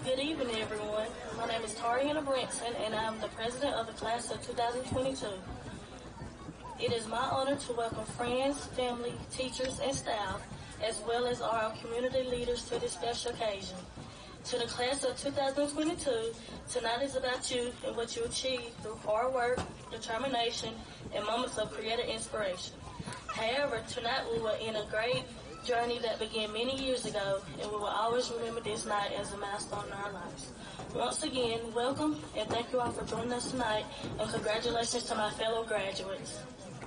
Good evening, everyone. My name is Tariana Brinson, and I'm the president of the class of 2022. It is my honor to welcome friends, family, teachers, and staff, as well as our community leaders to this special occasion. To the class of 2022, tonight is about you and what you achieve through hard work, determination, and moments of creative inspiration. However, tonight we will end a great journey that began many years ago, and we will always remember this night as a milestone in our lives. Once again, welcome, and thank you all for joining us tonight, and congratulations to my fellow graduates.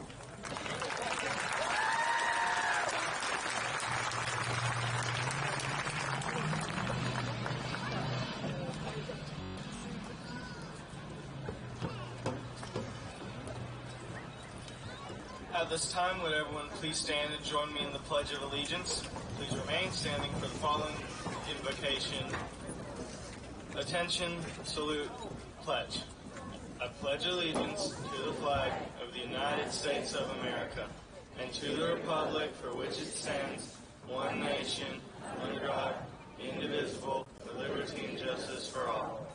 At this time, would everyone please stand and join me in the Pledge of Allegiance? Please remain standing for the following invocation. Attention, salute, pledge. I pledge allegiance to the flag of the United States of America and to the republic for which it stands, one nation, under God, indivisible, with liberty and justice for all.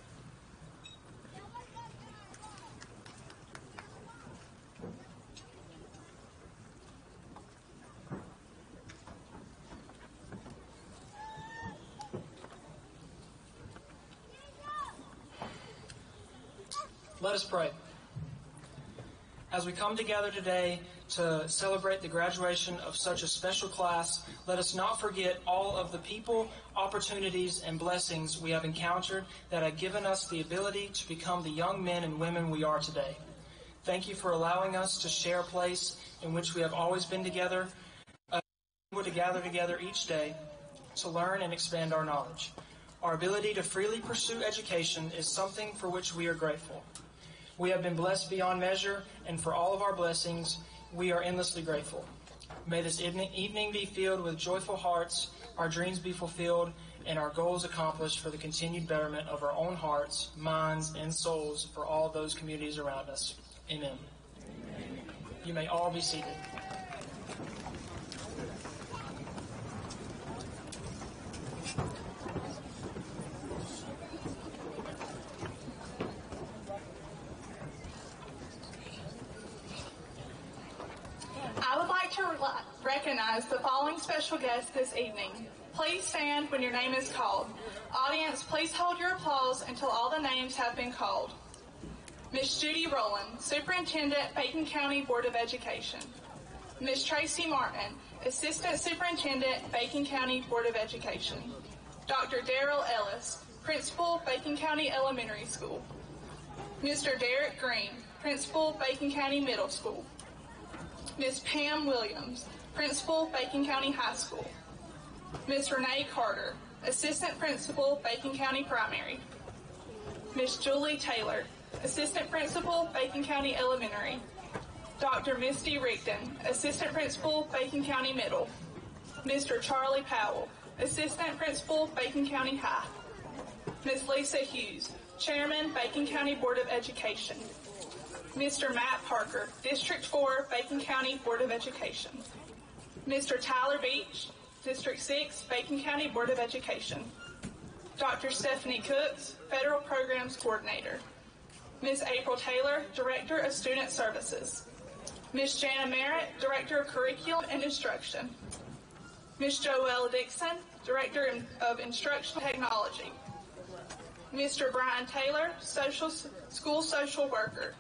Let us pray. As we come together today to celebrate the graduation of such a special class, let us not forget all of the people, opportunities, and blessings we have encountered that have given us the ability to become the young men and women we are today. Thank you for allowing us to share a place in which we have always been together, to gather together each day to learn and expand our knowledge. Our ability to freely pursue education is something for which we are grateful. We have been blessed beyond measure, and for all of our blessings, we are endlessly grateful. May this evening be filled with joyful hearts, our dreams be fulfilled, and our goals accomplished for the continued betterment of our own hearts, minds, and souls for all those communities around us. Amen. You may all be seated. I would like to recognize the following special guests this evening. Please stand when your name is called. Audience, please hold your applause until all the names have been called. Ms. Judy Rowland, Superintendent, Bacon County Board of Education. Ms. Tracy Martin, Assistant Superintendent, Bacon County Board of Education. Dr. Darrell Ellis, Principal, Bacon County Elementary School. Mr. Derek Green, Principal, Bacon County Middle School. Ms. Pam Williams, Principal, Bacon County High School. Ms. Renee Carter, Assistant Principal, Bacon County Primary. Ms. Julie Taylor, Assistant Principal, Bacon County Elementary. Dr. Misty Rigdon, Assistant Principal, Bacon County Middle. Mr. Charlie Powell, Assistant Principal, Bacon County High. Ms. Lisa Hughes, Chairman, Bacon County Board of Education. Mr. Matt Parker, District 4, Bacon County Board of Education. Mr. Tyler Beach, District 6, Bacon County Board of Education. Dr. Stephanie Cooks, Federal Programs Coordinator. Ms. April Taylor, Director of Student Services. Ms. Jana Merritt, Director of Curriculum and Instruction. Ms. Joelle Dixon, Director of Instructional Technology. Mr. Brian Taylor, School Social Worker.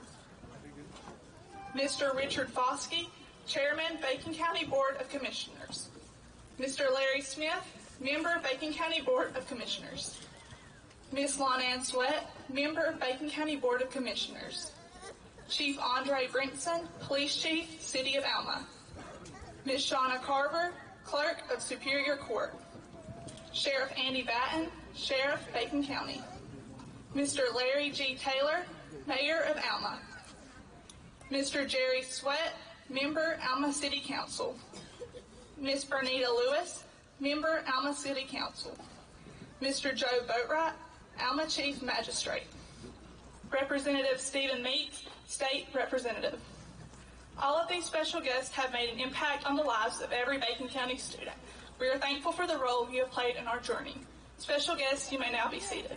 Mr. Richard Foskey, Chairman, Bacon County Board of Commissioners. Mr. Larry Smith, Member, Bacon County Board of Commissioners. Ms. Lon-Ann Sweat, Member, Bacon County Board of Commissioners. Chief Andre Brinson, Police Chief, City of Alma. Ms. Shauna Carver, Clerk of Superior Court. Sheriff Andy Batten, Sheriff, Bacon County. Mr. Larry G. Taylor, Mayor of Alma. Mr. Jerry Sweat, Member, Alma City Council. Ms. Bernita Lewis, Member, Alma City Council. Mr. Joe Boatwright, Alma Chief Magistrate. Representative Stephen Meeks, State Representative. All of these special guests have made an impact on the lives of every Bacon County student. We are thankful for the role you have played in our journey. Special guests, you may now be seated.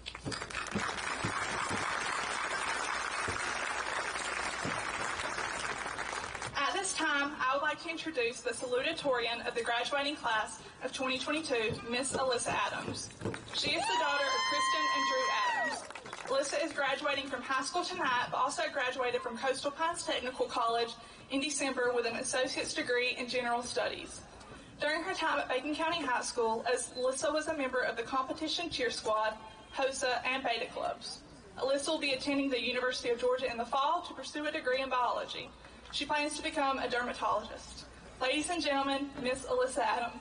At this time, I would like to introduce the salutatorian of the graduating class of 2022, Miss Alyssa Adams. She is the daughter of Kristen and Drew Adams. Alyssa is graduating from high school tonight, but also graduated from Coastal Pines Technical College in December with an associate's degree in general studies. During her time at Bacon County High School, Alyssa was a member of the competition cheer squad, HOSA, and Beta clubs. Alyssa will be attending the University of Georgia in the fall to pursue a degree in biology. She plans to become a dermatologist. Ladies and gentlemen, Miss Alyssa Adams.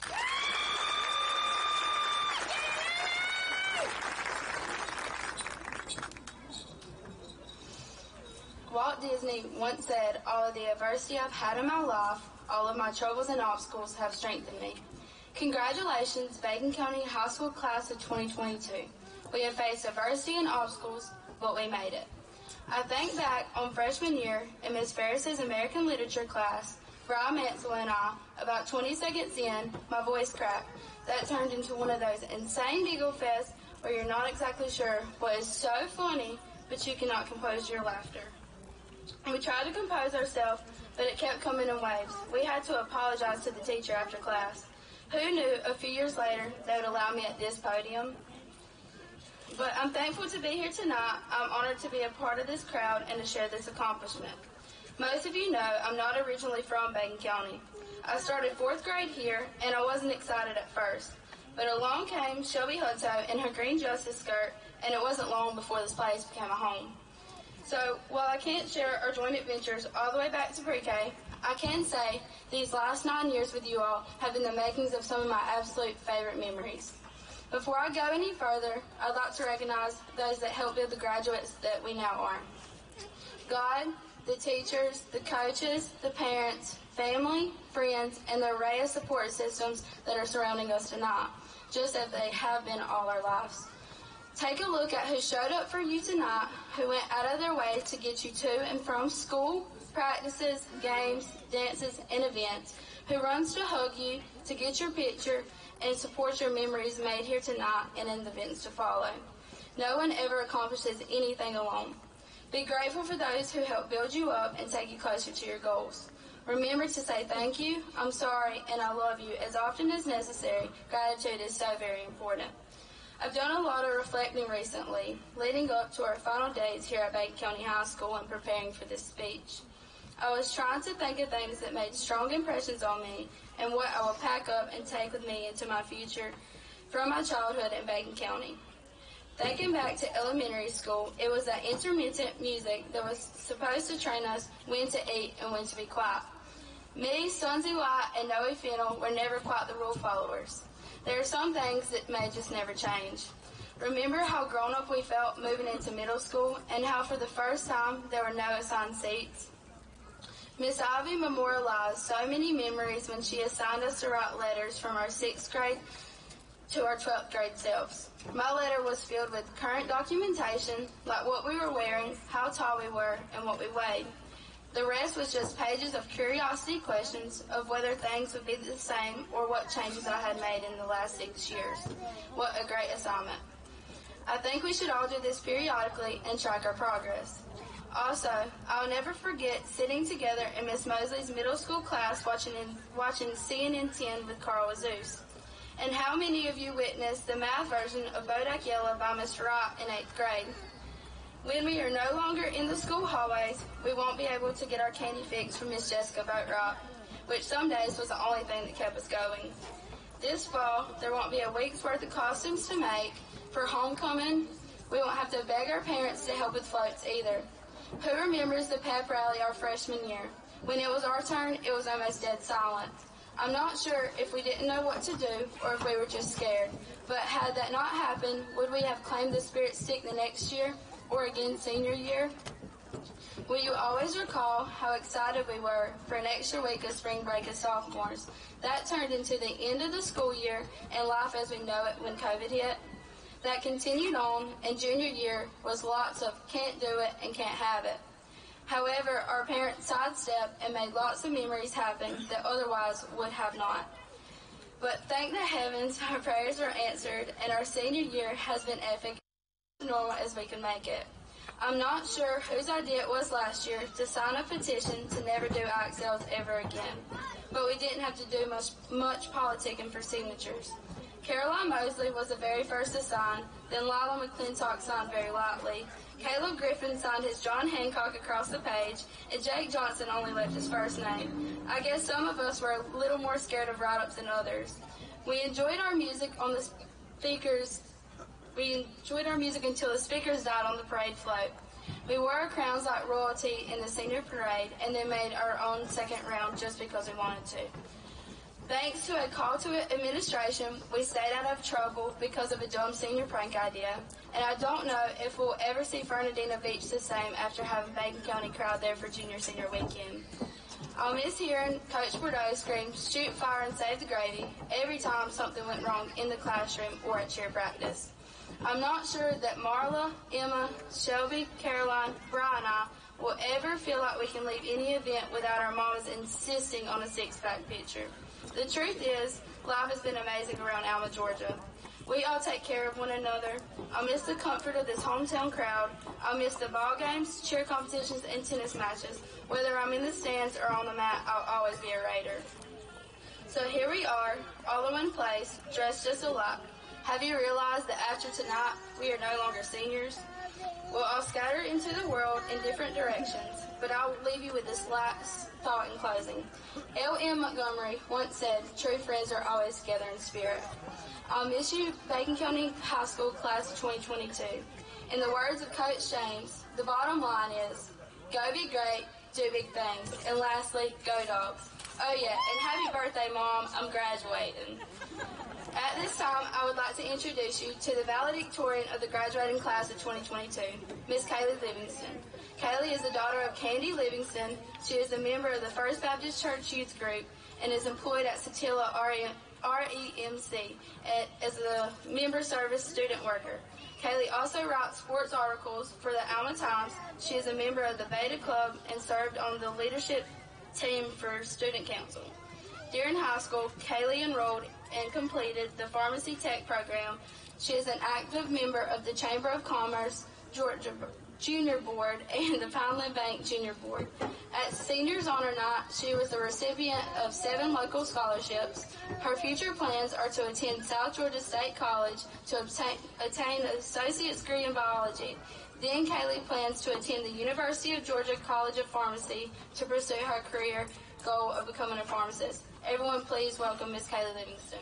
Walt Disney once said, "All of the adversity I've had in my life, all of my troubles and obstacles have strengthened me." Congratulations, Bacon County High School class of 2022. We have faced adversity and obstacles, but we made it. I think back on freshman year in Ms. Ferris's American Literature class, Brian Mansell and I, about 20 seconds in, my voice cracked. That turned into one of those insane giggle fests where you're not exactly sure what is so funny, but you cannot compose your laughter. We tried to compose ourselves, but it kept coming in waves. We had to apologize to the teacher after class. Who knew a few years later they would allow me at this podium? But I'm thankful to be here tonight. I'm honored to be a part of this crowd and to share this accomplishment. Most of you know I'm not originally from Bacon County. I started 4th grade here, and I wasn't excited at first. But along came Shelby Hutto in her green justice skirt, and it wasn't long before this place became a home. So, while I can't share our joint adventures all the way back to pre-K, I can say these last 9 years with you all have been the makings of some of my absolute favorite memories. Before I go any further, I'd like to recognize those that helped build the graduates that we now are. God, the teachers, the coaches, the parents, family, friends, and the array of support systems that are surrounding us tonight, just as they have been all our lives. Take a look at who showed up for you tonight, who went out of their way to get you to and from school, practices, games, dances, and events, who runs to hug you, to get your picture, and support your memories made here tonight and in the events to follow. No one ever accomplishes anything alone. Be grateful for those who help build you up and take you closer to your goals. Remember to say thank you, I'm sorry, and I love you as often as necessary. Gratitude is so very important. I've done a lot of reflecting recently, leading up to our final days here at Bacon County High School and preparing for this speech. I was trying to think of things that made strong impressions on me and what I will pack up and take with me into my future from my childhood in Bacon County. Thinking back to elementary school, it was that intermittent music that was supposed to train us when to eat and when to be quiet. Me, Sunzi White, and Noe Fennell were never quite the rule followers. There are some things that may just never change. Remember how grown up we felt moving into middle school and how for the first time there were no assigned seats? Miss Ivy memorialized so many memories when she assigned us to write letters from our 6th grade to our 12th grade selves. My letter was filled with current documentation, like what we were wearing, how tall we were, and what we weighed. The rest was just pages of curiosity questions of whether things would be the same or what changes I had made in the last 6 years. What a great assignment. I think we should all do this periodically and track our progress. Also, I'll never forget sitting together in Miss Mosley's middle school class watching CNN 10 with Carl Azus. And how many of you witnessed the math version of Bodak Yellow by Miss Wright in 8th grade? When we are no longer in the school hallways, we won't be able to get our candy fix from Miss Jessica Boatright, which some days was the only thing that kept us going. This fall, there won't be a week's worth of costumes to make. For homecoming, we won't have to beg our parents to help with floats either. Who remembers the pep rally our freshman year? When it was our turn, it was almost dead silent. I'm not sure if we didn't know what to do or if we were just scared, but had that not happened, would we have claimed the Spirit Stick the next year or again senior year? Will you always recall how excited we were for an extra week of spring break as sophomores? That turned into the end of the school year and life as we know it when COVID hit. That continued on, and junior year was lots of can't do it and can't have it. However, our parents sidestepped and made lots of memories happen that otherwise would have not. But thank the heavens, our prayers were answered, and our senior year has been epic, as normal as we can make it. I'm not sure whose idea it was last year to sign a petition to never do IXLs ever again, but we didn't have to do much politicking for signatures. Caroline Mosley was the very first to sign, then Lila McClintock signed very lightly. Caleb Griffin signed his John Hancock across the page, and Jake Johnson only left his first name. I guess some of us were a little more scared of write-ups than others. We enjoyed our music on the speakers. We enjoyed our music until the speakers died on the parade float. We wore our crowns like royalty in the senior parade, and then made our own second round just because we wanted to. Thanks to a call to administration, we stayed out of trouble because of a dumb senior prank idea, and I don't know if we'll ever see Fernandina Beach the same after having Bacon County crowd there for junior-senior weekend. I'll miss hearing Coach Bordeaux scream, "Shoot fire and save the gravy," every time something went wrong in the classroom or at cheer practice. I'm not sure that Marla, Emma, Shelby, Caroline, Brian, and I will ever feel like we can leave any event without our mamas insisting on a six-pack picture. The truth is, life has been amazing around Alma, Georgia. We all take care of one another. I'll miss the comfort of this hometown crowd. I'll miss the ball games, cheer competitions, and tennis matches. Whether I'm in the stands or on the mat, I'll always be a Raider. So here we are, all in one place, dressed just alike. Have you realized that after tonight, we are no longer seniors? Well, I'll scatter into the world in different directions, but I'll leave you with this last thought in closing. L.M. Montgomery once said, "True friends are always together in spirit." I'll miss you, Bacon County High School Class of 2022. In the words of Coach James, the bottom line is, go be great, do big things, and lastly, go Dogs. Oh yeah, and happy birthday, Mom, I'm graduating. At this time, I would like to introduce you to the valedictorian of the graduating class of 2022, Miss Kaylee Livingston. Kaylee is the daughter of Candy Livingston. She is a member of the First Baptist Church Youth Group and is employed at Satilla REMC as a member service student worker. Kaylee also writes sports articles for the Alma Times. She is a member of the Beta Club and served on the leadership team for Student Council. During high school, Kaylee enrolled and completed the Pharmacy Tech program. She is an active member of the Chamber of Commerce Georgia Junior Board and the Pineland Bank Junior Board. At Seniors Honor Night, she was the recipient of 7 local scholarships. Her future plans are to attend South Georgia State College to attain an associate's degree in biology. Then Kaylee plans to attend the University of Georgia College of Pharmacy to pursue her career goal of becoming a pharmacist. Everyone please welcome Miss Kaylee Livingston.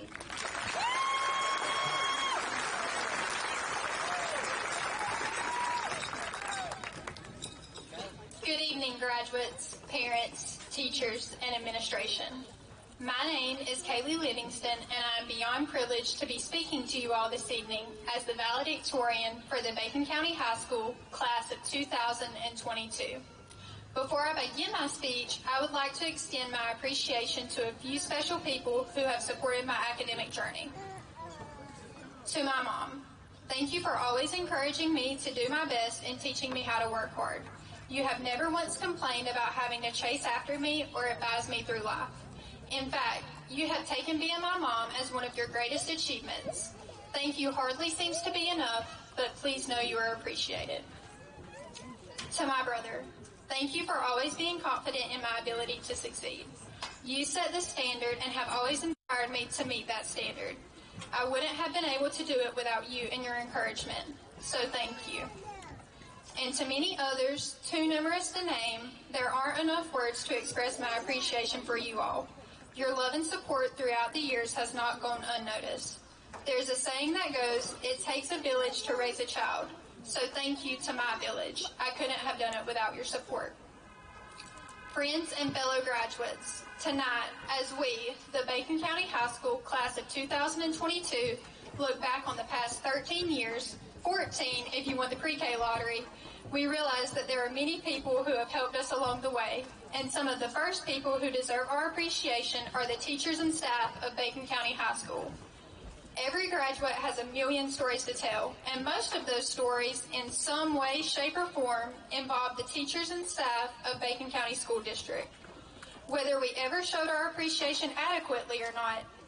Good evening, graduates, parents, teachers, and administration. My name is Kaylee Livingston, and I am beyond privileged to be speaking to you all this evening as the valedictorian for the Bacon County High School Class of 2022. Before I begin my speech, I would like to extend my appreciation to a few special people who have supported my academic journey. To my mom, thank you for always encouraging me to do my best and teaching me how to work hard. You have never once complained about having to chase after me or advise me through life. In fact, you have taken being my mom as one of your greatest achievements. Thank you hardly seems to be enough, but please know you are appreciated. To my brother, thank you for always being confident in my ability to succeed. You set the standard and have always inspired me to meet that standard. I wouldn't have been able to do it without you and your encouragement, so thank you. And to many others, too numerous to name, there aren't enough words to express my appreciation for you all. Your love and support throughout the years has not gone unnoticed. There's a saying that goes, "It takes a village to raise a child." So thank you to my village. I couldn't have done it without your support. Friends and fellow graduates, tonight, as we, the Bacon County High School Class of 2022, look back on the past 13 years, 14 if you won the pre-K lottery, we realize that there are many people who have helped us along the way, and some of the first people who deserve our appreciation are the teachers and staff of Bacon County High School. Every graduate has a million stories to tell, and most of those stories, in some way, shape, or form, involve the teachers and staff of Bacon County School District. Whether we ever showed our appreciation adequately or not,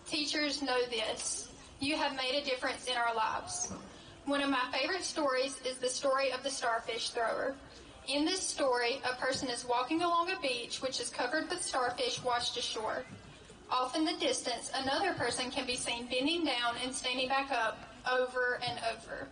Teachers know this. You have made a difference in our lives. One of my favorite stories is the story of the starfish thrower. In this story, a person is walking along a beach which is covered with starfish washed ashore. Off in the distance, another person can be seen bending down and standing back up over and over.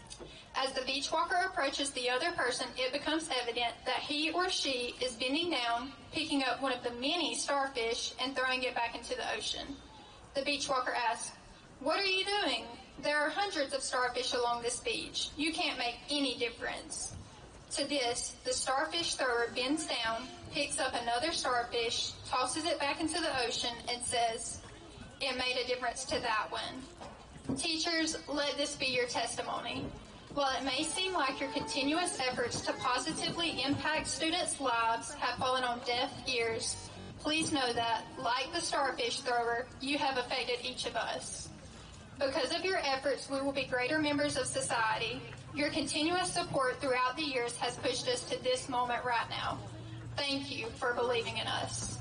As the beach walker approaches the other person, it becomes evident that he or she is bending down, picking up one of the many starfish and throwing it back into the ocean. The beach walker asks, "What are you doing? There are hundreds of starfish along this beach. You can't make any difference." To this, the starfish thrower bends down, picks up another starfish, tosses it back into the ocean, and says, "It made a difference to that one." Teachers, let this be your testimony. While it may seem like your continuous efforts to positively impact students' lives have fallen on deaf ears, please know that, like the starfish thrower, you have affected each of us. Because of your efforts, we will be greater members of society. Your continuous support throughout the years has pushed us to this moment right now. Thank you for believing in us.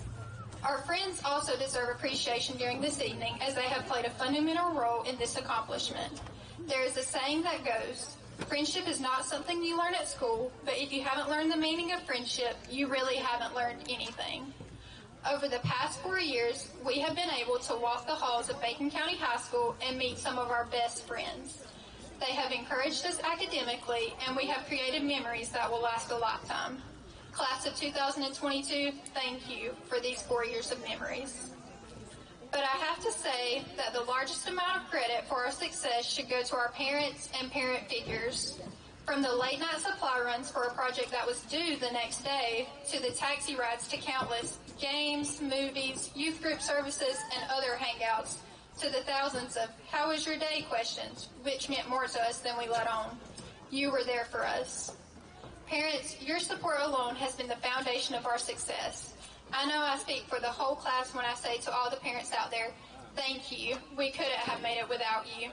Our friends also deserve appreciation during this evening, as they have played a fundamental role in this accomplishment. There is a saying that goes, "Friendship is not something you learn at school, but if you haven't learned the meaning of friendship, you really haven't learned anything." Over the past 4 years, we have been able to walk the halls of Bacon County High School and meet some of our best friends. They have encouraged us academically, and we have created memories that will last a lifetime. Class of 2022, thank you for these 4 years of memories. But I have to say that the largest amount of credit for our success should go to our parents and parent figures. From the late night supply runs for a project that was due the next day, to the taxi rides to countless games, movies, youth group services, and other hangouts, to the thousands of "how was your day" questions, which meant more to us than we let on. You were there for us. Parents, your support alone has been the foundation of our success. I know I speak for the whole class when I say to all the parents out there, thank you. We couldn't have made it without you.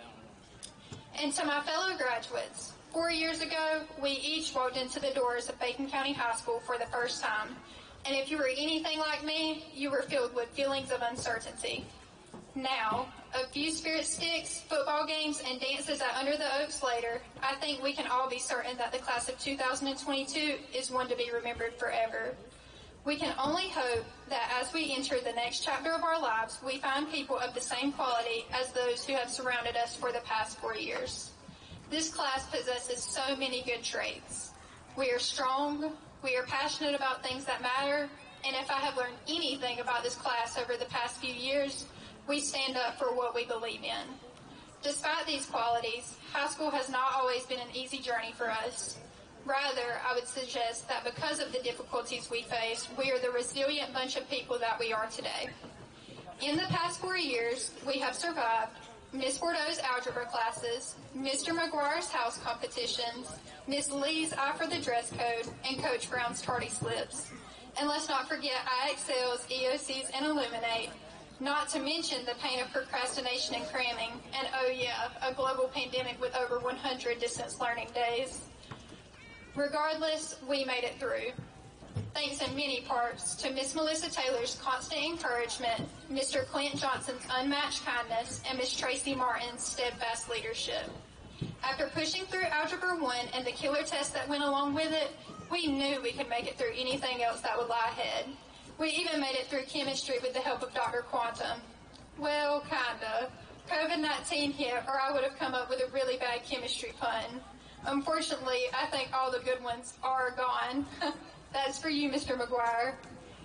And to my fellow graduates, 4 years ago, we each walked into the doors of Bacon County High School for the first time. And if you were anything like me, you were filled with feelings of uncertainty. Now, a few spirit sticks, football games, and dances at Under the Oaks later, I think we can all be certain that the class of 2022 is one to be remembered forever. We can only hope that as we enter the next chapter of our lives, we find people of the same quality as those who have surrounded us for the past 4 years. This class possesses so many good traits. We are strong, we are passionate about things that matter, and if I have learned anything about this class over the past few years, we stand up for what we believe in. Despite these qualities, high school has not always been an easy journey for us. Rather, I would suggest that because of the difficulties we faced, we are the resilient bunch of people that we are today. In the past 4 years, we have survived Miss Bordeaux's algebra classes, Mr. McGuire's house competitions, Miss Lee's eye for the dress code, and Coach Brown's tardy slips. And let's not forget IXL's, EOC's, and Illuminate, not to mention the pain of procrastination and cramming, and oh yeah, a global pandemic with over 100 distance learning days. Regardless, we made it through. Thanks in many parts to Miss Melissa Taylor's constant encouragement, Mr. Clint Johnson's unmatched kindness, and Miss Tracy Martin's steadfast leadership. After pushing through Algebra 1 and the killer test that went along with it, we knew we could make it through anything else that would lie ahead. We even made it through chemistry with the help of Dr. Quantum. Well, kinda. COVID-19 hit, or I would have come up with a really bad chemistry pun. Unfortunately, I think all the good ones are gone. That's for you, Mr. McGuire.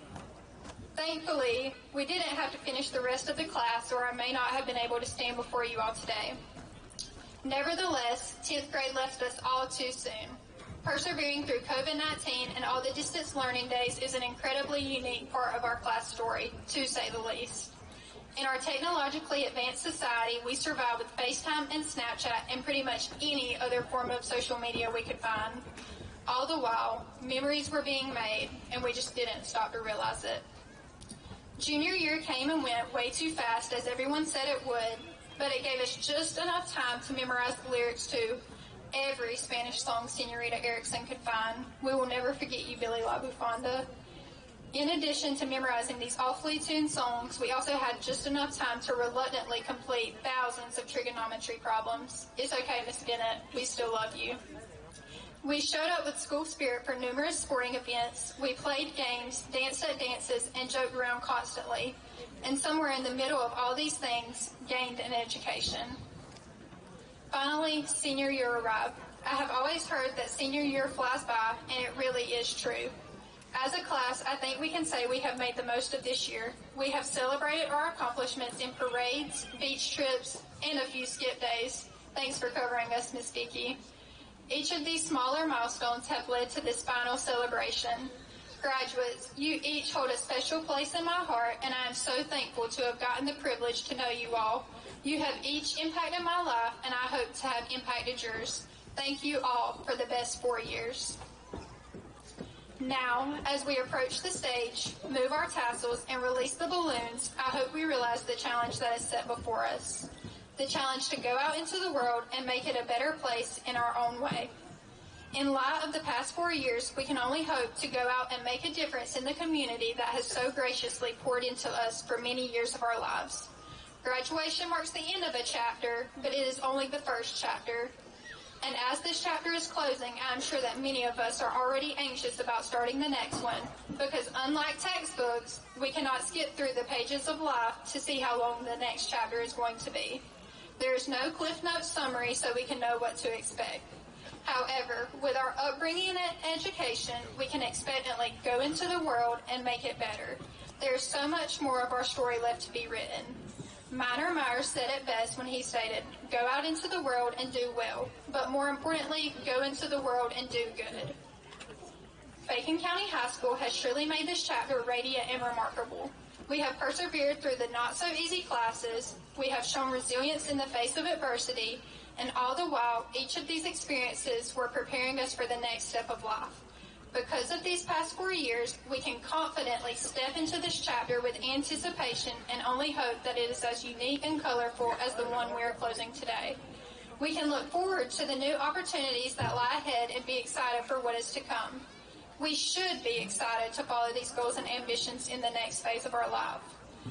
Thankfully, we didn't have to finish the rest of the class, or I may not have been able to stand before you all today. Nevertheless, 10th grade left us all too soon. Persevering through COVID-19 and all the distance learning days is an incredibly unique part of our class story, to say the least. In our technologically advanced society, we survive with FaceTime and Snapchat and pretty much any other form of social media we could find. All the while, memories were being made, and we just didn't stop to realize it. Junior year came and went way too fast, as everyone said it would, but it gave us just enough time to memorize the lyrics to every Spanish song Senorita Erickson could find. We will never forget you, Billy La Bufanda. In addition to memorizing these awfully tuned songs, we also had just enough time to reluctantly complete thousands of trigonometry problems. It's okay, Miss Bennett, we still love you. We showed up with school spirit for numerous sporting events. We played games, danced at dances, and joked around constantly. And somewhere in the middle of all these things, gained an education. Finally, senior year arrived. I have always heard that senior year flies by, and it really is true. As a class, I think we can say we have made the most of this year. We have celebrated our accomplishments in parades, beach trips, and a few skip days. Thanks for covering us, Miss Vicky. Each of these smaller milestones have led to this final celebration. Graduates, you each hold a special place in my heart, and I am so thankful to have gotten the privilege to know you all. You have each impacted my life, and I hope to have impacted yours. Thank you all for the best 4 years. Now, as we approach the stage, move our tassels, and release the balloons, I hope we realize the challenge that is set before us. The challenge to go out into the world and make it a better place in our own way. In light of the past 4 years, we can only hope to go out and make a difference in the community that has so graciously poured into us for many years of our lives. Graduation marks the end of a chapter, but it is only the first chapter. And as this chapter is closing, I'm sure that many of us are already anxious about starting the next one, because unlike textbooks, we cannot skip through the pages of life to see how long the next chapter is going to be. There is no Cliff Notes summary, so we can know what to expect. However, with our upbringing and education, we can expectantly go into the world and make it better. There is so much more of our story left to be written. Minor Myers said it best when he stated, "Go out into the world and do well, but more importantly, go into the world and do good." Bacon County High School has surely made this chapter radiant and remarkable. We have persevered through the not-so-easy classes, we have shown resilience in the face of adversity, and all the while, each of these experiences were preparing us for the next step of life. Because of these past 4 years, we can confidently step into this chapter with anticipation and only hope that it is as unique and colorful as the one we are closing today. We can look forward to the new opportunities that lie ahead and be excited for what is to come. We should be excited to follow these goals and ambitions in the next phase of our life.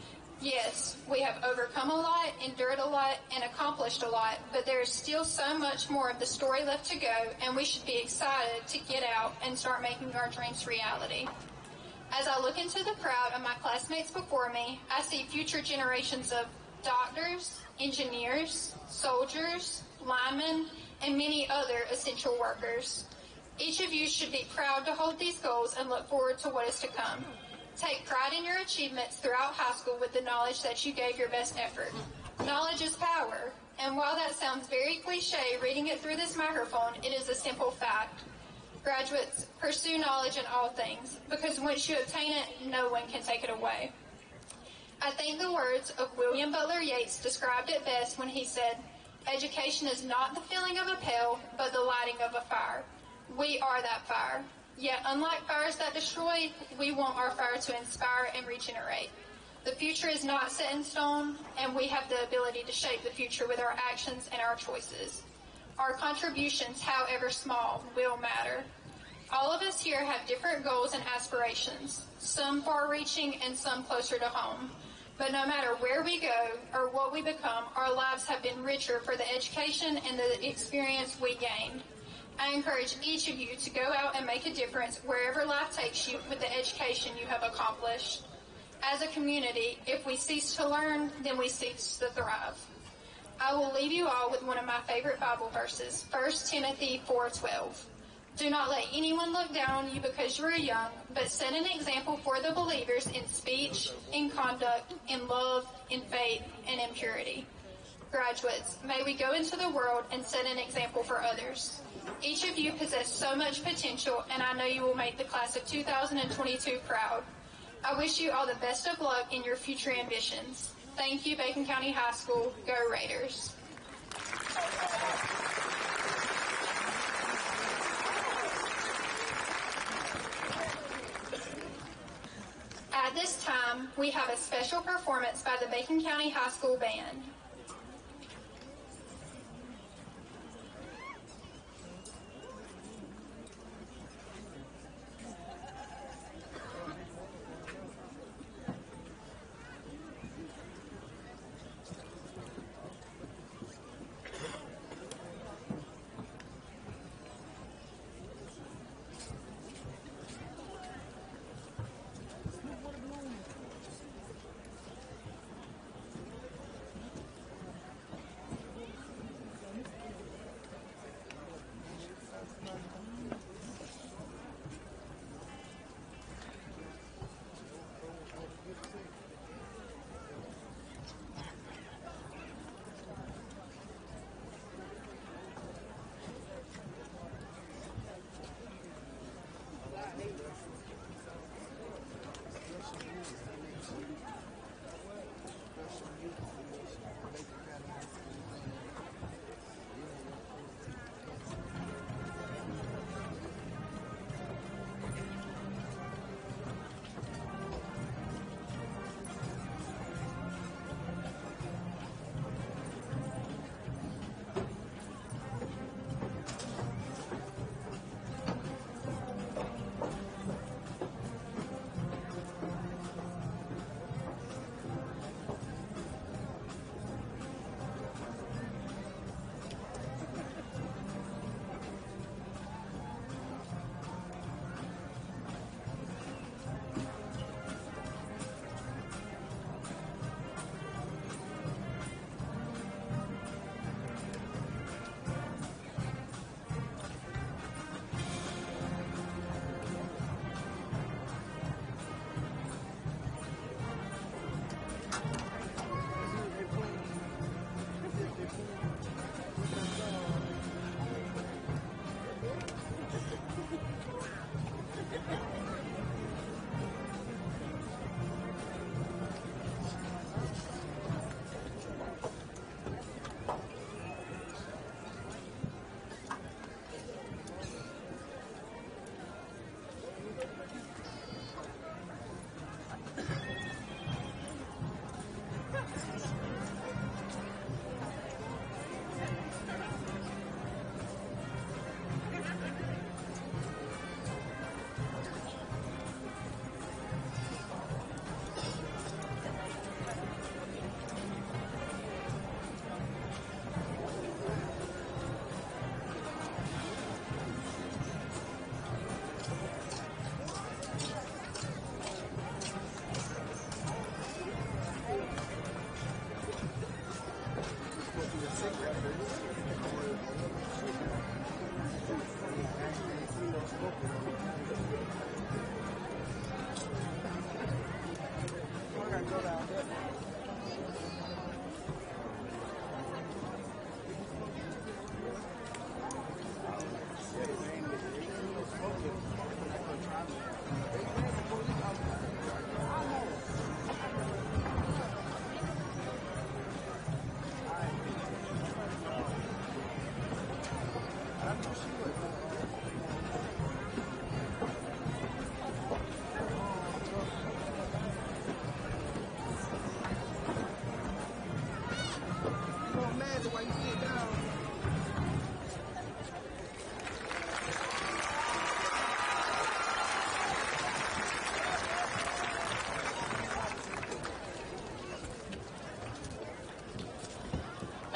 Yes, we have overcome a lot, endured a lot, and accomplished a lot, but there is still so much more of the story left to go, and we should be excited to get out and start making our dreams reality. As I look into the crowd of my classmates before me, I see future generations of doctors, engineers, soldiers, linemen, and many other essential workers. Each of you should be proud to hold these goals and look forward to what is to come. Take pride in your achievements throughout high school with the knowledge that you gave your best effort. Knowledge is power, and while that sounds very cliche reading it through this microphone, it is a simple fact. Graduates, pursue knowledge in all things, because once you obtain it, no one can take it away. I think the words of William Butler Yeats described it best when he said, "Education is not the filling of a pail, but the lighting of a fire." We are that fire. Yet, unlike fires that destroy, we want our fire to inspire and regenerate. The future is not set in stone, and we have the ability to shape the future with our actions and our choices. Our contributions, however small, will matter. All of us here have different goals and aspirations, some far-reaching and some closer to home. But no matter where we go or what we become, our lives have been richer for the education and the experience we gained. I encourage each of you to go out and make a difference wherever life takes you with the education you have accomplished. As a community, if we cease to learn, then we cease to thrive. I will leave you all with one of my favorite Bible verses, 1 Timothy 4:12. Do not let anyone look down on you because you are young, but set an example for the believers in speech, in conduct, in love, in faith, and in purity. Graduates, may we go into the world and set an example for others. Each of you possess so much potential, and I know you will make the class of 2022 proud. I wish you all the best of luck in your future ambitions. Thank you, Bacon County High School. Go Raiders. At this time, we have a special performance by the Bacon County High School Band.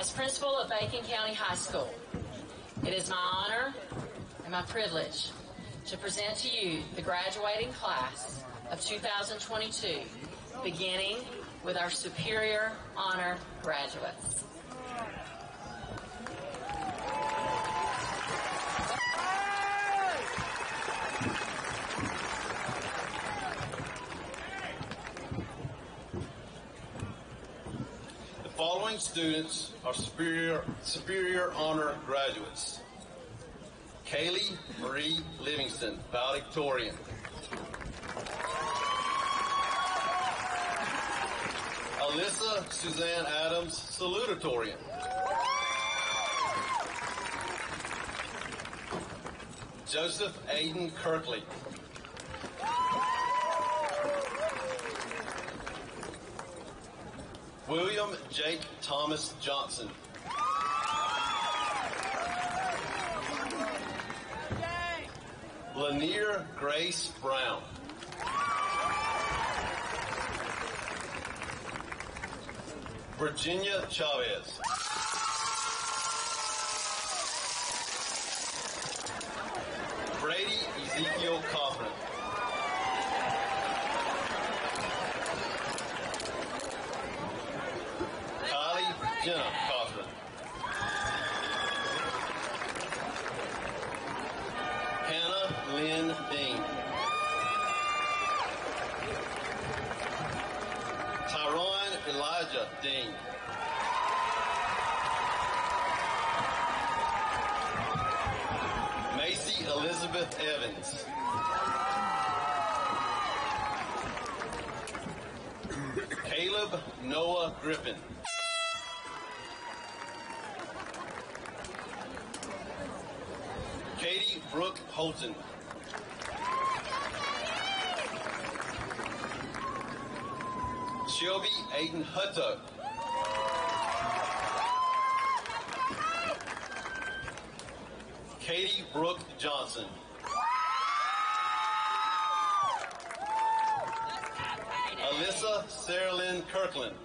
As principal of Bacon County High School, it is my honor and my privilege to present to you the graduating class of 2022, beginning with our Superior Honor graduates. The following students are Superior Honor graduates. Kaylee Marie Livingston, valedictorian. Alyssa Suzanne Adams, salutatorian. Joseph Aiden Kirkley. William Jake Thomas Johnson. Lanier Grace Brown. Virginia Chavez. Brady Ezekiel Cochran. Kylie Jenna Cochran. Hannah Lynn Dean. Tyron Elijah Dean. Macy Elizabeth Evans. Caleb Noah Griffin. Katie Brooke Holton. Shelby Aiden Hutto. Katie Brooke Johnson. Alyssa Sarah Lynn Kirkland.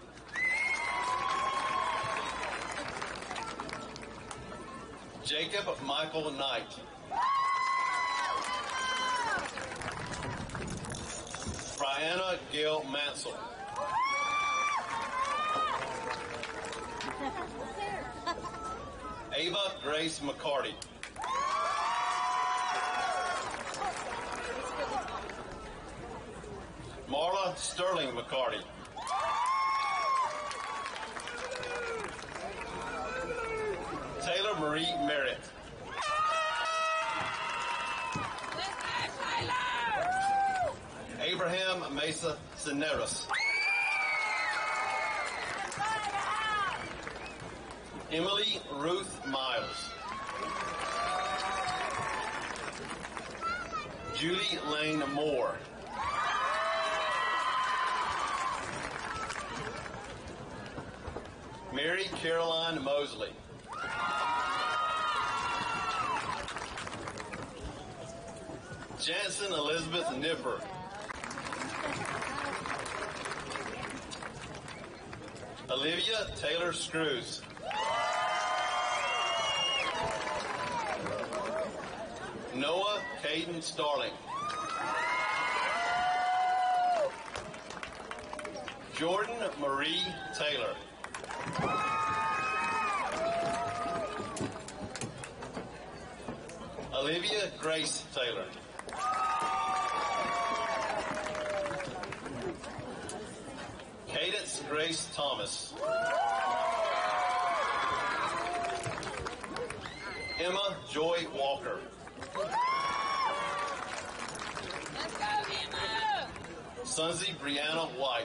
Jacob Michael Knight. Brianna Gail Mansell. Ava Grace McCarty. Marla Sterling McCarty. Taylor Marie Merritt. Abraham Mesa Cineros. Emily Ruth Miles. Julie Lane Moore. Mary Caroline Mosley. Jansen Elizabeth Nipper. Olivia Taylor Screws. Noah Caden Starling. Jordan Marie Taylor. Olivia Grace Taylor. Cadence Grace Thomas. Emma Joy Walker. Let's go, Emma! Sunzi Brianna White.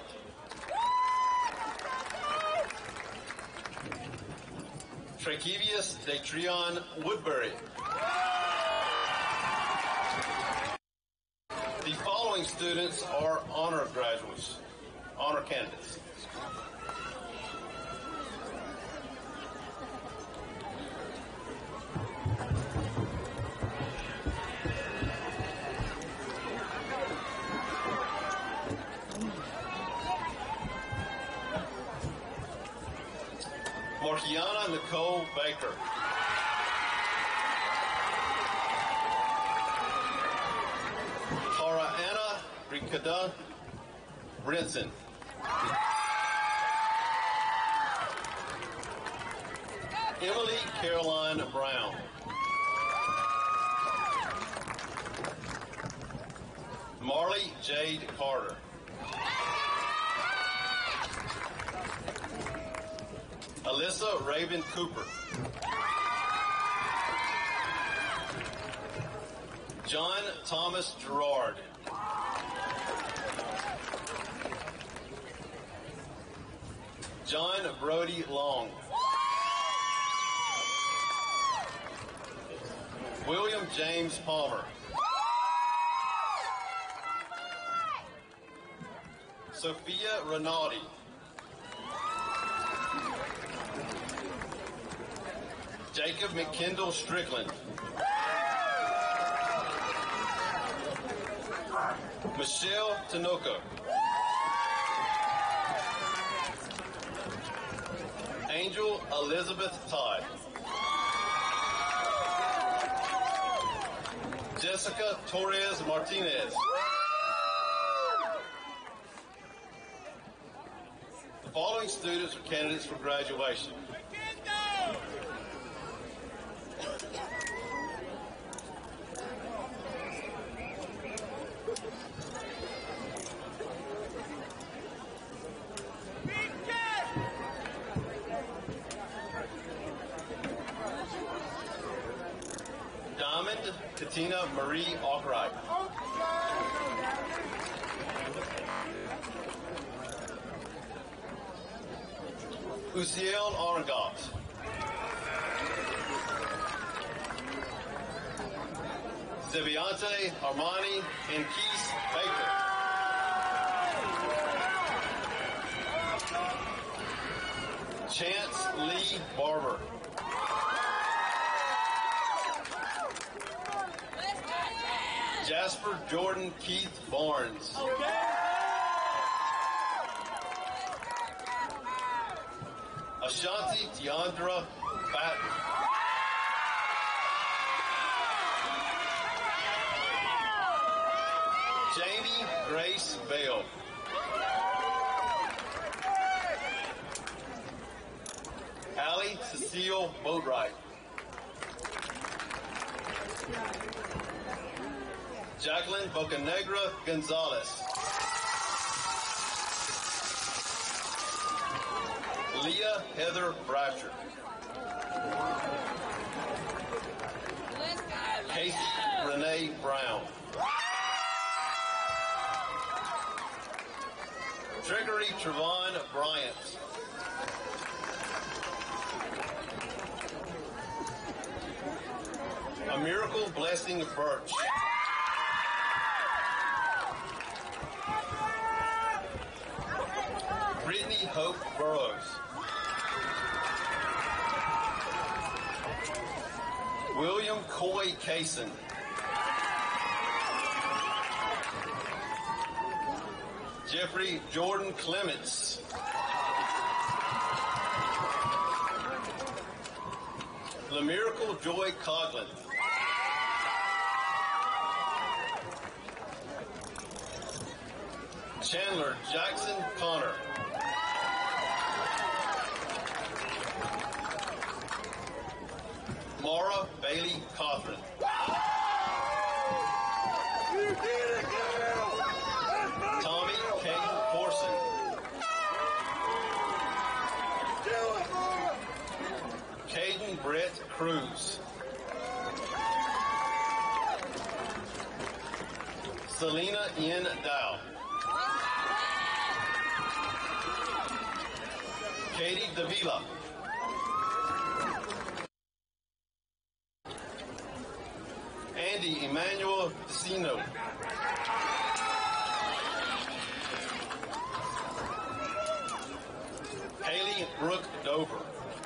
Trekevius Detrion Woodbury. The following students are honor graduates, honor candidates. Markiana Nicole Baker. Tara Anna Rikada Brinson. Emily Caroline Brown. Marley Jade Carter. Alyssa Raven Cooper. John Thomas Gerard. John Brody Long. William James Palmer. Sophia Rinaldi. Jacob McKendall Strickland. Michelle Tanoka. Angel Elizabeth Todd. Jessica Torres Martinez. The following students are candidates for graduation. Diamond Katina Marie Albright. Usiel Arangat. Zeviante Armani and Keith Baker. Chance Lee Barber. Jasper Jordan Keith Barnes. Ashanti Tiandra Batten. Jamie Grace Bale. Allie Cecile Boatwright. Jacqueline Bocanegra Gonzalez. Leah Heather Bratcher. Casey Renee Brown. Gregory Trevon Bryant. A Miracle Blessing Birch. Brittany Hope Burrows. William Coy Kaysen. Jeffrey Jordan Clements. The Miracle Joy Coughlin. Chandler Jackson Connor. Mara Bailey Cothran. Tommy Kane Corson. Caden Brett Cruz. Selena N. Dow. Katie Davila. Andy Emmanuel Decino. Haley Brooke Dover.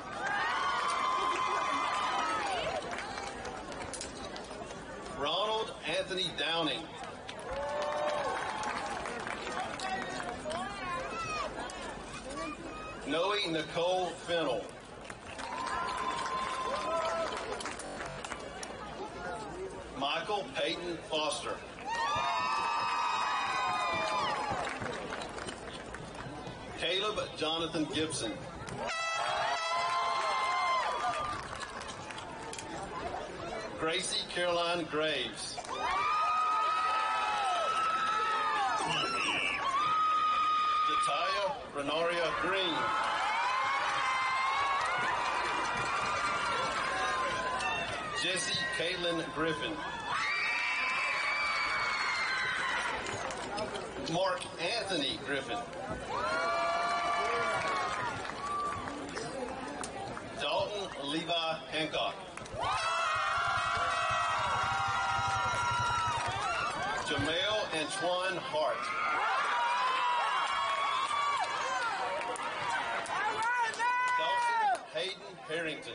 Ronald Anthony Downing. Noe Nicole Fennell. Michael Peyton Foster. Caleb Jonathan Gibson. Gracie Caroline Graves. Jataya Renaria Green. Jesse Caitlin Griffin. Mark Anthony Griffin. Dalton Levi Hancock. Jamel Antoine Hart. Dawson Hayden Harrington.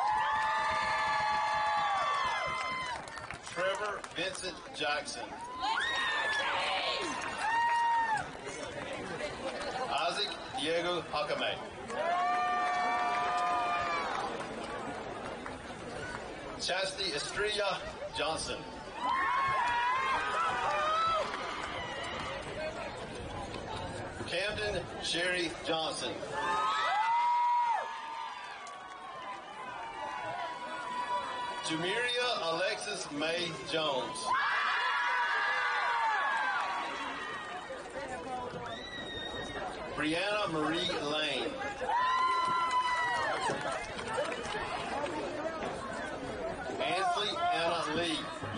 Trevor Vincent Jackson. Isaac Diego Hakame. Chastity Estrella Johnson. Camden Sherry Johnson. Jamiria Alexis May Jones. Brianna Marie Lane. Ansley Anna Lee.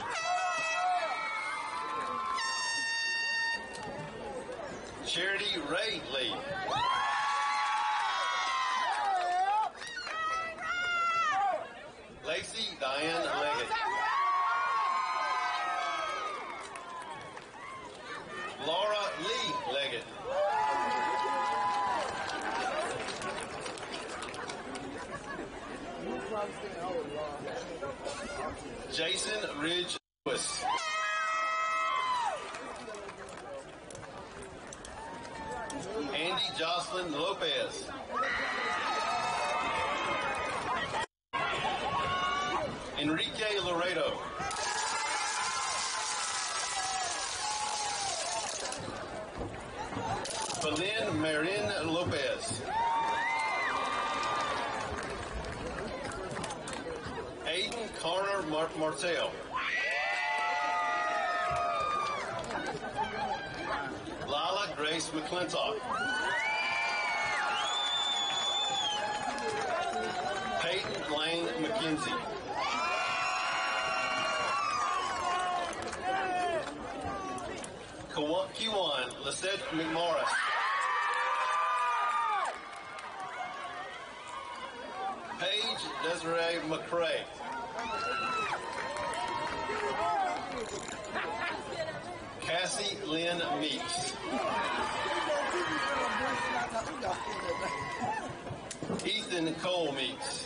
Charity Ray Lee. Lacey Diane Leggett. Laura Lee Leggett. Jason Ridge Lewis. Andy Jocelyn Lopez. Enrique Laredo. Belen Marin Lopez. Aiden Connor Martel. Lila Grace McClintock. Peyton Lane McKenzie. Q1 Lisette McMorris. Paige Desiree McCrae. Cassie Lynn Meeks. Ethan Cole Meeks.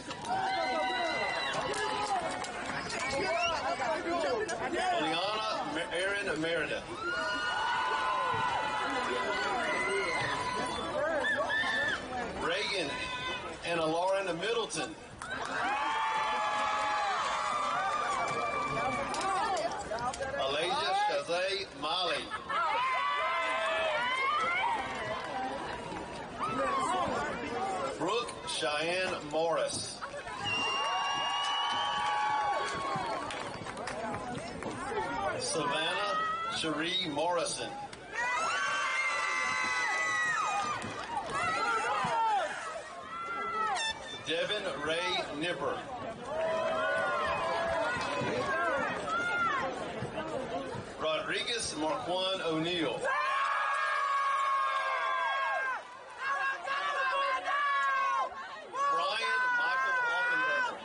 Liana Aaron Meredith. Reagan and Lauren Middleton. Alasia Shazay Mali. Brooke Cheyenne Morris. Savannah Cherie Morrison. Devin Ray Nipper. Rodriguez Marquand O'Neill. Brian Michael Offenberger.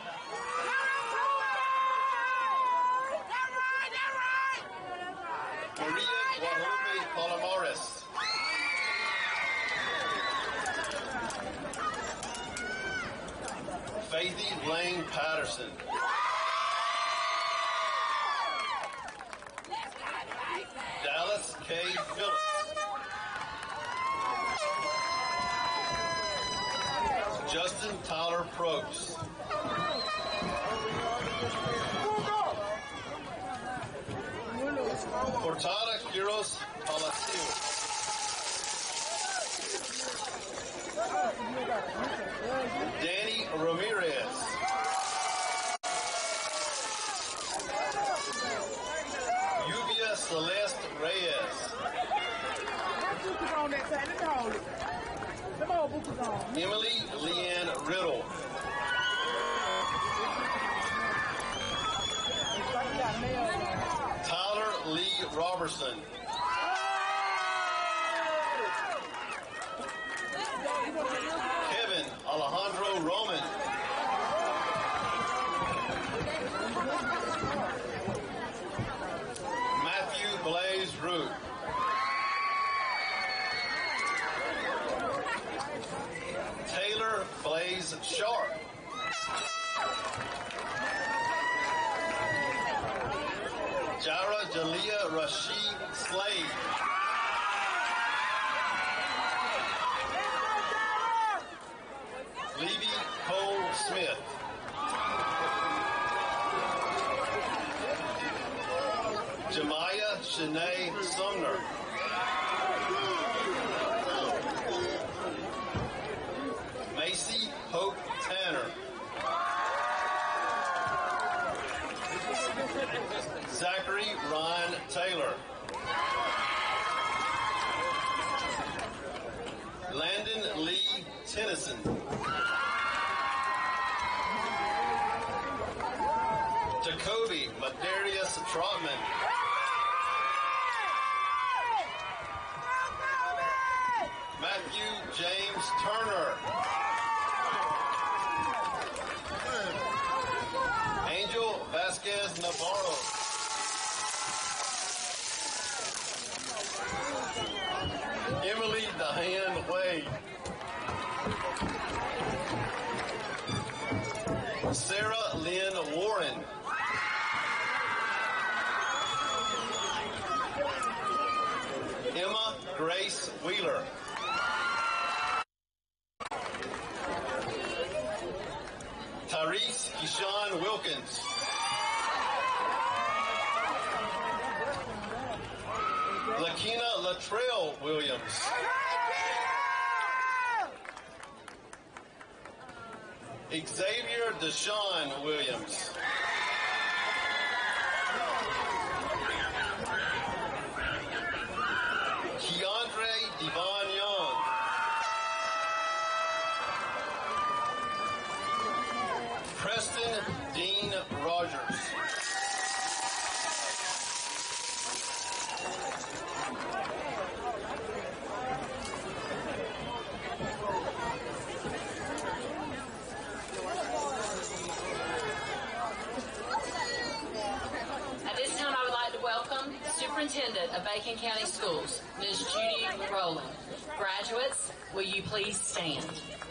Maria Guadalupe Palomares. Faithy Lane Patterson. Dallas K. Phillips. Justin Tyler Probst. Cortada Quiros Palacio. Danny Ramirez. Lluvia Celeste Reyes. Emily Leanne Riddle. Tyler Lee Robertson. Kevin Alejandro Roman. Matthew Blaze Root. Taylor Blaze Sharp. Jara Jalea Rashid Slade. Levy Cole Smith. Jemiah Shanae Sumner. Macy Hope Tanner. Zachary Ryan Taylor. Landon Lee Tennyson. Jacoby Madarius Trotman. Matthew James Turner. Angel Vasquez Navarro. Emily Diane Wade. Sarah Lynn Warren. Emma Grace Wheeler. Tyrese Keyshawn Wilkins. Lakina Latrell Williams. Xavier Deshaun Williams. Keandre Devon Young. Preston Dean Rogers. At this time, I would like to welcome the Superintendent of Bacon County Schools, Ms. Judy Rowland. Graduates, will you please stand?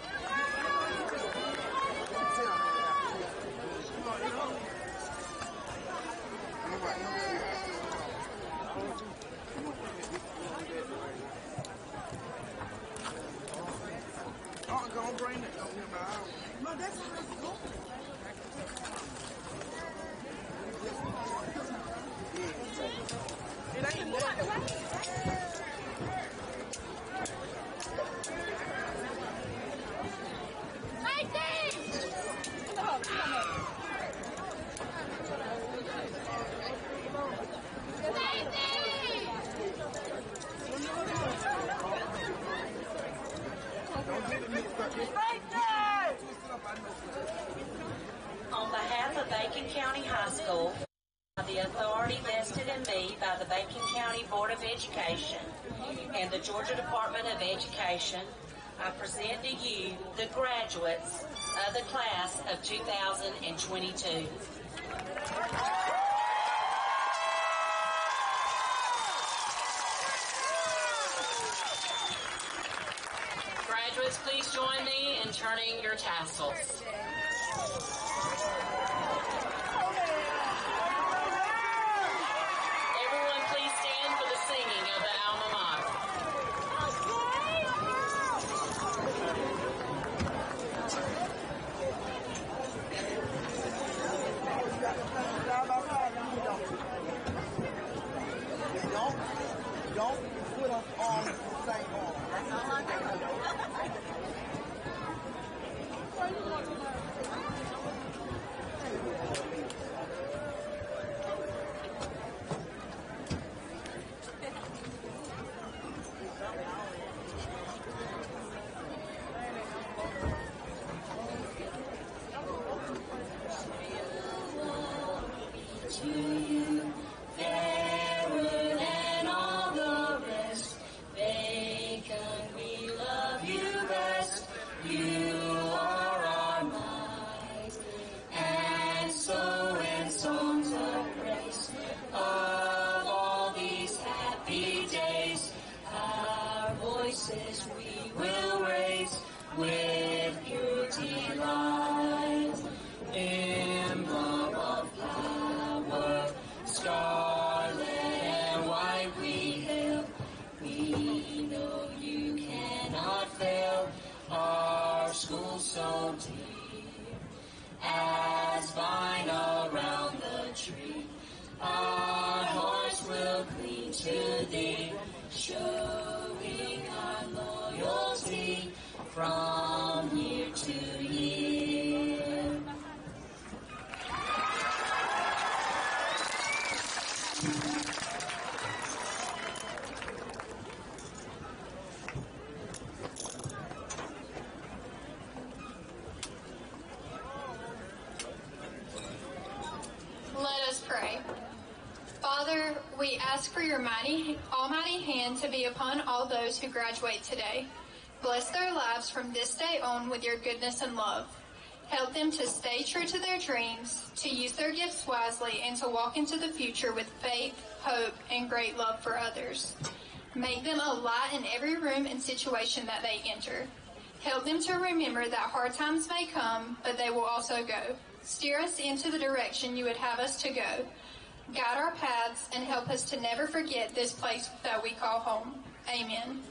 On behalf of Bacon County High School, the authority vested in me by the Bacon County Board of Education and the Georgia Department of Education, I present to you the graduates of the class of 2022. Graduates, please join me in turning your tassels. Everyone, please stand for the singing of the alma mater. delight, emblem of power, scarlet and white we hail. We know you cannot fail, our school so deep, as vine around the tree. Our hearts will cling to thee, showing our loyalty from year to year. Let us pray. Father, we ask for your almighty hand to be upon all those who graduate today. Bless their lives from this day on with your goodness and love. Help them to stay true to their dreams, to use their gifts wisely, and to walk into the future with faith, hope, and great love for others. Make them a light in every room and situation that they enter. Help them to remember that hard times may come, but they will also go. Steer us into the direction you would have us to go. Guide our paths and help us to never forget this place that we call home. Amen.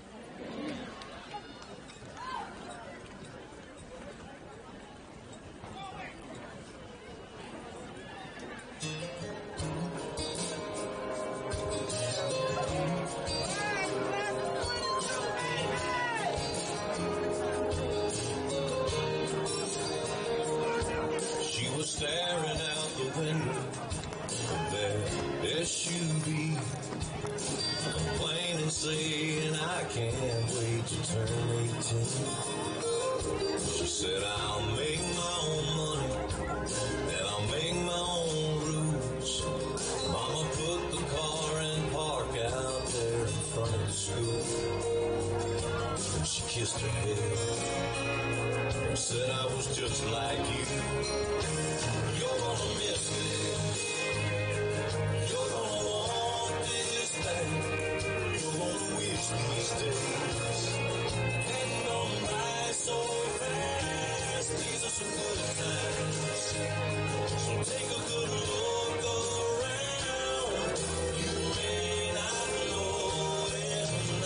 She was staring out the window of their SUV, complaining, saying, I can't wait to turn 18. She said, I'll make my own money, and I'll make my own rules. Mama put the car in park out there in front of the school. And she kissed her head and said, I was just like you. You're gonna miss this. You're gonna want this back. You're gonna wish these days hadn't gone by so fast. These are some good times. So take a good look around. You may not know it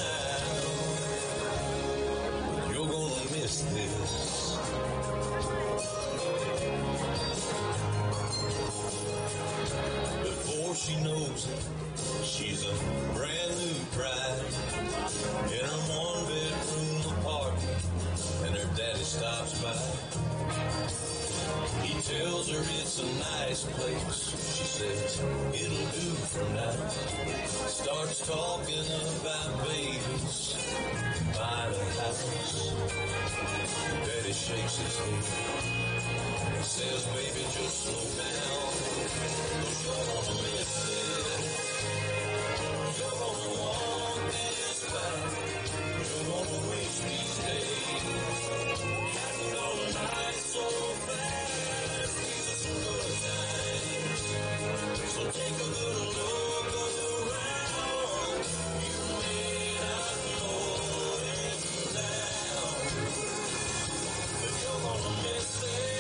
now. You're gonna miss this. Before she knows it, she's a brand new bride in her one-bedroom apartment, and her daddy stops by. He tells her it's a nice place. She says it'll do for now. Starts talking about babies, buying a house. Daddy shakes his head. He says, baby, just slow down. You're gonna miss it. You're gonna want this back. You're gonna wish these days hadn't gone by so fast. These are some good times. So take a little look around. You may not know it now, but you're gonna miss it.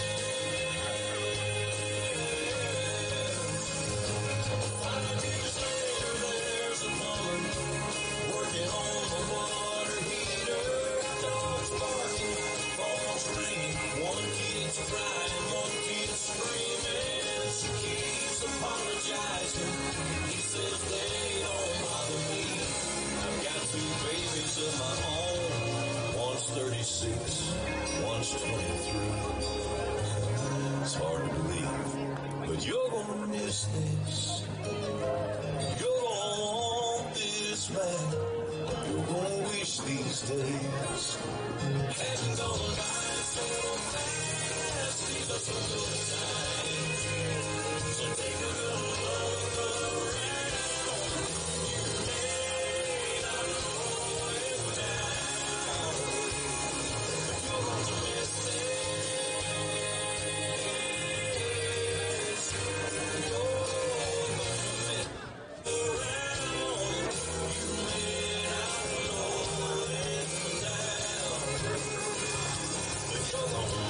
He says they don't bother me. I've got two babies of my own. One's 36, one's 23. It's hard to believe, but you're gonna miss this. You're gonna want this back. You're gonna wish these days hadn't gone by so fast. These are some good times. So take a good look around. You may not know it now, but you're gonna miss this. You're gonna miss around. You may not know it now, but you're gonna